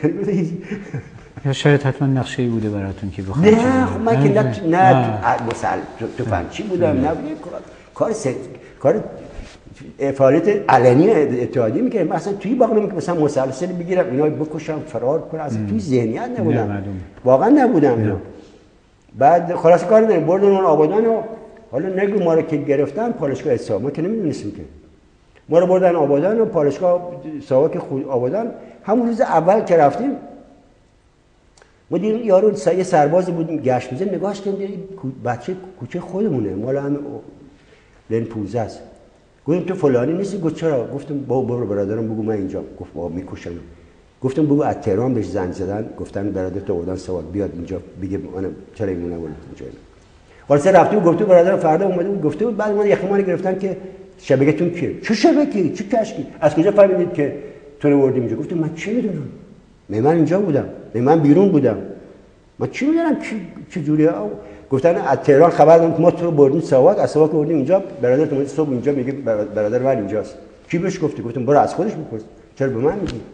یا شاید حتما نقشه‌ای بوده براتون که بخواید نه خب من که نه تو فنچی بودم نه کار فعالیت علنی اتحادیه میکردم. اصلا توی باغ نمی‌کردم مثلا مسلسل بگیرم اینا بکشم فرار کنم، اصلا توی ذهنیت نبودم، واقعا نبودم اینا. بعد خلاص کار نداریم بردن اون آبادان و حالا نگو ما رو که گرفتن پالایشگاه حساب، ما که نمیدونستیم که ما رو بردن آبادان و پالایشگاه ساواک خود آبادان. همون روز اول که رفتیم ما دیدیم یارو یه سرباز بود گشت میزنه، نگاهش کردیم بچه کوچه خودمونه مال همین لن 15 است. گفتم تو فلانی نیستی؟ گفت چرا؟ گفتم برو برادرم بگو من اینجا. گفت بابا میکشم. گفتم بگو از تهران بهش زنگ زدن گفتن برادر تو آوردن سوال بیاد اینجا بگه من چرا ایمونه بود اینجا. خلاص رفتیم گفتم برادرم فردا اومده بود گفته بود بعد من یخمان گرفتن که شبکه‌تون کیه؟ چه شبکه‌ای؟ چه کشکی؟ از کجا فهمیدید که تو رو بردیم اینجا؟ گفتم من چه میدونم؟ من اینجا بودم، من بیرون بودم، من چی میدونم چه جوریه؟ گفتن از تهران خبر دادن ما تو رو بردیم ساواک، از ساواک بردیم اینجا، برادر تو صبح اینجا میگه برادر من اینجاست. کی بهش گفتی؟ گفتم برو از خودش بپرس، چرا به من میگی؟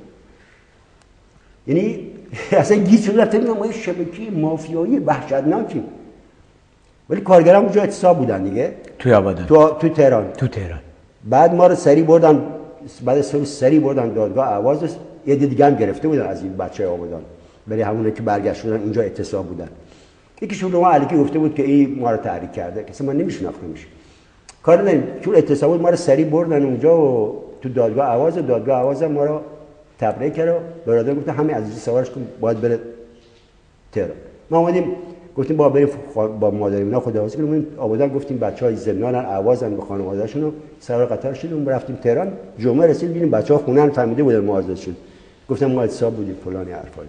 یعنی اصلا گیج شده رفتم ما یه شبکه مافیایی وحشتناکی. ولی کارگران اونجا اعتصاب بودن دیگه توی آبادان، تو تهران. بعد ما رو سری بردن، بعد سری بردن دادگاه اهواز. یه دیگه هم گرفته بودن از این بچه‌های آبادان، برای همونه که برگشت شدن اینجا اعتصاب بودن. یکیشون رو ما علیکی گفته بود که این ما رو تحریک کرده، که من نمیشناختمش. کار نداریم، چون اعتصاب بود ما رو سری بردن اونجا و تو دادگاه اهواز ما رو تبرئه کرد و برادر گفت همین عزیزی سوارش کن باید بره تهران. ما اومدیم گفتیم با بریم با مادرینا خداحافظی کنیم آبادان. گفتیم بچهای زندانن اهوازن به خانواده‌شون و سوار قطار شدیم رفتیم تهران. جمعه رسید دیدیم بچه‌ها خونن فهمیده بودن ما آزاد شد. گفتم ما اعتصاب بودیم فلانی حرفا.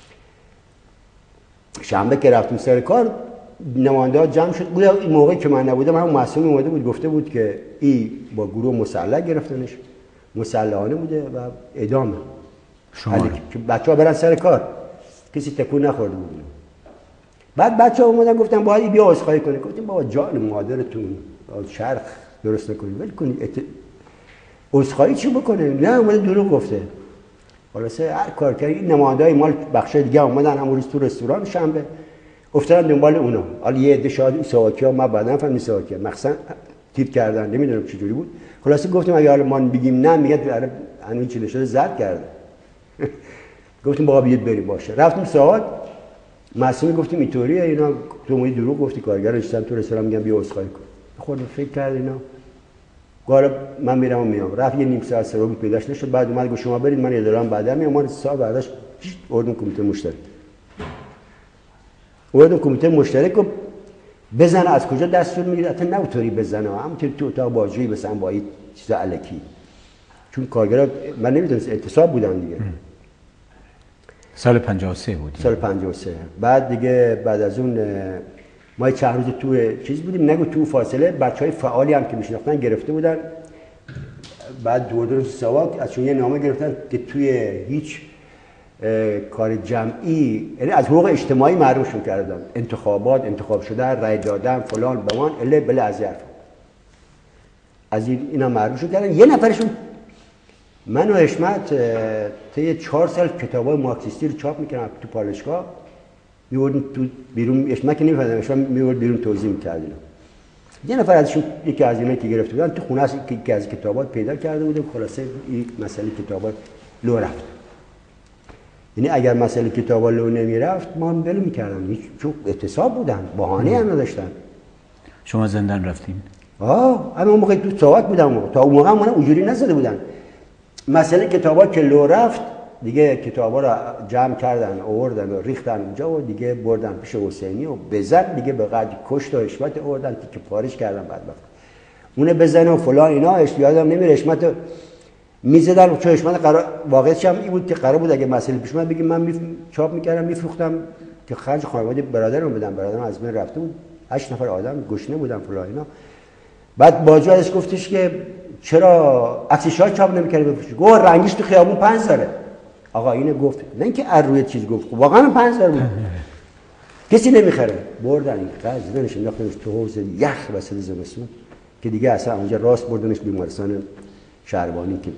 شنبه که رفتیم سر کار نماینده‌ها جمع شد بود. این موقعی که من نبودم همون معصوم اومده بود گفته بود که این با گروه مسلح گرفتنش، مسلحانه بوده و اعدام شما که بچه‌ها برن سر کار، کسی تکون نخورده بود. بعد بچه‌ها اومدن گفتن باید بیا عذرخواهی کنه. گفتیم بابا جان مادرتون شرخ درست نکنید، ول کنید عذرخواهی چی بکنه؟ نه اومده دروغ گفته. خلاصه هر کار کرد. این نماینده‌های مال بخش دیگه اومدن همون روز تو رستوران شنبه افتادن دنبال اونا. حالا یه عده شاید ساواکی‌ها ما بعداً فهمیدیم ساواکی‌ها مخصوصا تیپ کردن، نمیدونم چه جوری بود. خلاصه گفتیم اگه حالا ما بگیم نه میگه همین چیزی شده زرد کرده. گفتیم بابا بیاد بریم باشه. رفتیم ساواک معصومی گفتیم اینطوریه اینا تو مودی دروغ گفتی کارگر نشستن تو رستوران میگن بیا عذرخواهی کن. خود فکر کرد اینا گفت من میرم و میام. رفت یه نیم ساعت سروگی پیداش نشد. بعد اومد گفت شما برید من اداره‌ام بعدا میام. ما صاحب بعدش اردن کمیته مشترک اردن کمیته مشترک رو بزنه. از کجا دستور میگیره؟ حتی نه اونطوری بزنه، همونطوری تو اتاق بازجویی مثلا با این چیزا الکی، چون کارگرا من نمیدونم اعتصاب بودن دیگه. سال 53 بود. سال 53. بعد دیگه بعد از اون ما چند روز تو چیز بودیم، نگو تو فاصله بچهای فعالی هم که میشناختن گرفته بودن. بعد دور ساواک ازشون یه نامه گرفتن که توی هیچ کار جمعی، یعنی از حقوق اجتماعی محرومشون کردن، انتخابات، انتخاب شدن، رای دادن، فلان بمان اله بله از حرف از اینا محرومشون کردن. یه نفرشون من و حشمت طی 4 سال کتابای مارکسیستی رو چاپ میکردم تو پالایشگاه، میوردیم تو بیرون. حشمت که نمیفهمیدم، حشمت میورد بیرون توضیح میکرد اینا. یه نفر ازشون یکی از اینا که گرفته بودن تو خونه است که از کتابات پیدا کرده بودم. خلاصه این مسئله کتابات لو رفت. یعنی اگر مسئله کتابا لو نمیرفت ما هم ول میکردن، چون اعتصاب بودن، بهانه هم نداشتن. شما زندان رفتین؟ اما اون موقع تو ساواک بودم، تا اون موقع من اونجوری نزده بودن. مسئله کتابا که لو رفت دیگه کتابا رو جمع کردن آوردن و ریختن اونجا و دیگه بردن پیش حسینی و بزن دیگه به قدر کشت و حشمت آوردن که پارش کردن. بدبخت اون بزنه و فلان اینا یادم نمیره. حشمت میزدن چون حشمت قرار واقعیتش هم این بود که قرار بود اگه مسئله پیش اومد بگیم من چاپ میکردم میفروختم که خرج خانواده برادرم بدم. برادرم از بین رفته بود، 8 نفر آدم گشنه بودن فلان اینا. بعد باجو ازش گفتش که چرا عکسشای چاپ نمی‌کردی بفروشی؟ گفت رنگیش تو خیابون 5 ساله. آقا اینو گفت، نه اینکه از روی چیز گفت، واقعا 5 سال بود. کسی نمیخره. بردن این قضیهش انداختنش تو حوض یخ وسط زمستون که دیگه اصلا اونجا راست بردنش بیمارستان شهربانی که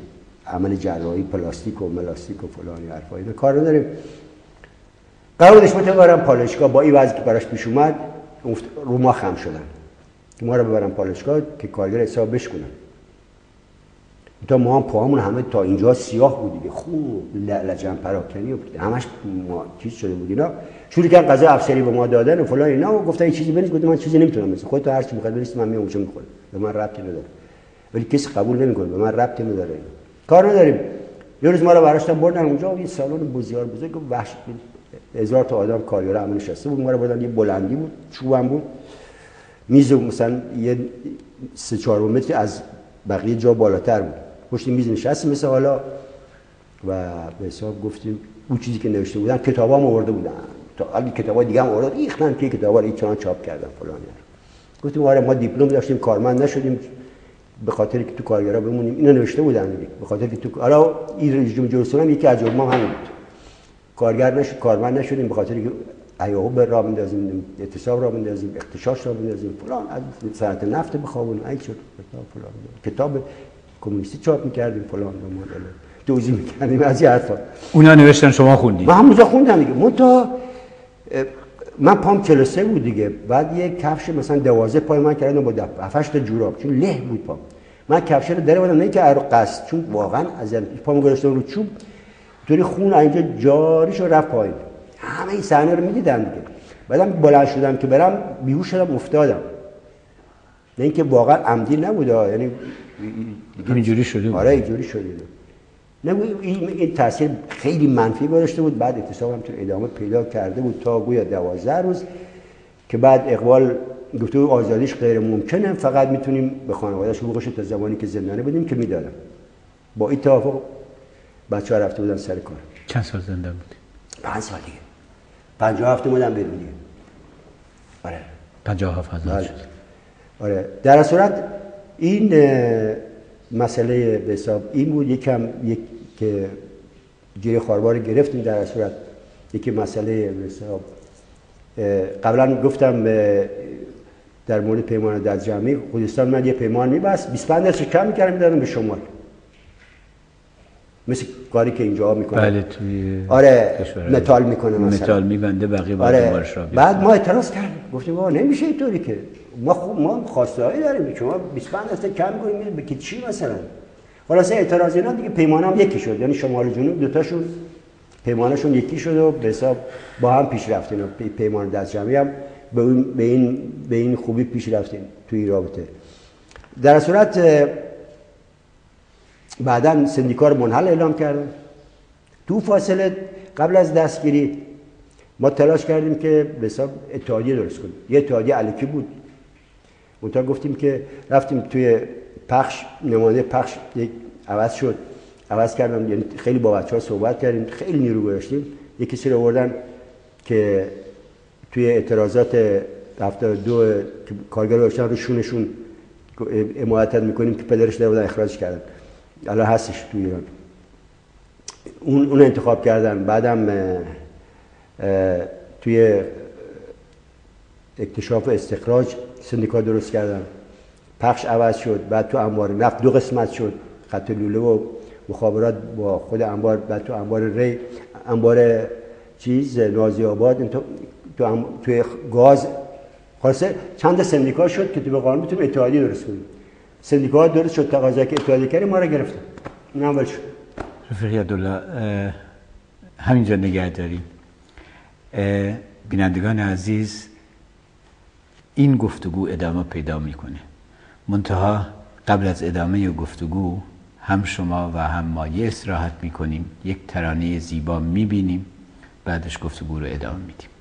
عمل جراحی پلاستیک و ملاستیک و فلان حرفا اینا کار نداریم. قرار بودش ببرم پالایشگاه، با این وضعی که براش پیش اومد رو ما خم شدن که ما رو ببرم پالایشگاه که کارگر حساب بشکنن. تا ما هم پاهمون همه تا اینجا سیاه بود دیگه، خوب لجن پراکنی و همش ما چیز شده بود. اینا شروع کردن غذا افسری به ما دادن و فلان اینا و گفتن این چیزی بریز. گفتم من چیزی نمیتونم بریزم، خودت هر چی میخواد بریز من میام اونجا میخورم، به من ربطی نداره. ولی کسی قبول نمیکنه، به من ربطی نداره، کار نداریم. یه روز ما رو برداشتن بردن اونجا و یه سالن بسیار بزرگ و وحشت 1000 تا آدم کارگر همون نشسته بود. ما رو بردن یه بلندی بود، چوبم بود، میز مثلا یه 3-4 متر از بقیه جا بالاتر بود. پشت میز نشستیم مثل حالا و به حساب گفتیم اون چیزی که نوشته بودن کتابام آورده بودن، تا اگه کتابای دیگه هم آورده ریختن که کتابا رو این چنان چاپ کردن فلان. گفتیم آره ما دیپلم داشتیم کارمند نشدیم به خاطر که تو کارگرا بمونیم. اینو نوشته بودن دیگه، به خاطر که تو حالا این رژیم جورسون یکی از جرمام همین بود، کارگر نشد کارمند نشدیم به خاطر که ایوب را بندازیم، اعتصاب را بندازیم، اغتشاش را بندازیم فلان، از صنعت نفت بخوابونیم، این شد فلان، کتاب کمونیستی چاپ می‌کردیم فلان و مدل توضیح می‌کردیم از این حرفا. اونا نوشتن شما خوندید؟ من همونجا خوندم دیگه. من پام 43 بود دیگه، بعد یک کفش مثلا 12 پای من کردن با 7-8 تا جوراب چون له بود پام. من کفش رو در بودم نه که رو قصد، چون واقعا از پام گذاشتم رو چوب طوری خون اینجا جاری شد رفت پایین. همه این صحنه رو می‌دیدم دیگه. بعدم بلند شدم که برم بیهوش شدم افتادم. نه اینکه واقعا عمدی نبود، یعنی اینجوری شده بود. آره اینجوری شده بود. نه این تاثیر خیلی منفی گذاشته بود. بعد اعتصاب هم تو ادامه پیدا کرده بود تا گویا 12 روز که بعد اقبال گفته آزادیش غیر ممکنه، فقط میتونیم به خانواده‌اش حقوقش تا زمانی که زندانی بدیم که میدادم. با این توافق بچه‌ها رفته بودن سر کار. چند سال زنده بودی؟ 5 سال دیگه. 57 بودم بیرون دیگه. آره 57 آزاد شد. آره در صورت این مسئله به حساب این بود یک که گیر خاربار گرفتیم. در صورت یکی مسئله به حساب قبلا گفتم در مورد پیمان در جمعی خوزستان من یه پیمان میبست 25 درصد کم میکردم میدادم به شمال، مثل کاری که اینجا میکنه. بله توی آره متال میکنه مثلا متال میبنده بقیه باید آره. را بعد ما اعتراض کردیم گفتیم بابا نمیشه اینطوری که ما خواسته‌ای داریم، شما 25 درصد کم کنید به چی مثلا. خلاص اعتراض اینا دیگه پیمانم یکی شد، یعنی شمال و جنوب دوتاشون پیمانشون یکی شد و به حساب با هم پیش رفتیم. پیمان دست جمعی هم به این خوبی پیش رفتیم توی رابطه. در صورت بعداً سندیکا رو منحل اعلام کردن. تو فاصله قبل از دستگیری ما تلاش کردیم که به حساب اتحادیه درست کنیم. یه اتحادیه الکی بود. منتها گفتیم که رفتیم توی پخش نماینده پخش یک عوض کردم، یعنی خیلی با بچه‌ها صحبت کردیم، خیلی نیرو گذاشتیم. یک کسی رو آوردن که توی اعتراضات 72 که کارگر داشتن رو شونشون حمایت میکنیم که پدرش در بودن اخراج کردن، الان هستش تو ایران. اون انتخاب کردن. بعدم توی اکتشاف و استخراج سندیکا درست کردن، پخش عوض شد. بعد تو انبار نفت 2 قسمت شد، خط لوله و مخابرات با خود انبار. بعد تو انبار ری، انبار نازی آباد، توی گاز. خلاصه چند سندیکا شد که تو به قانون بتونیم اتحادیه درست کنیم. سندیکا درست شد، تقاضا که اتحادیه کردیم ما رو گرفتن. این اول شد. رفیق عبدالله همینجا نگه داریم. بینندگان عزیز این گفتگو ادامه پیدا میکنه، منتها قبل از ادامه گفتگو هم شما و هم ما یه استراحت میکنیم، یک ترانه زیبا میبینیم، بعدش گفتگو رو ادامه میدیم.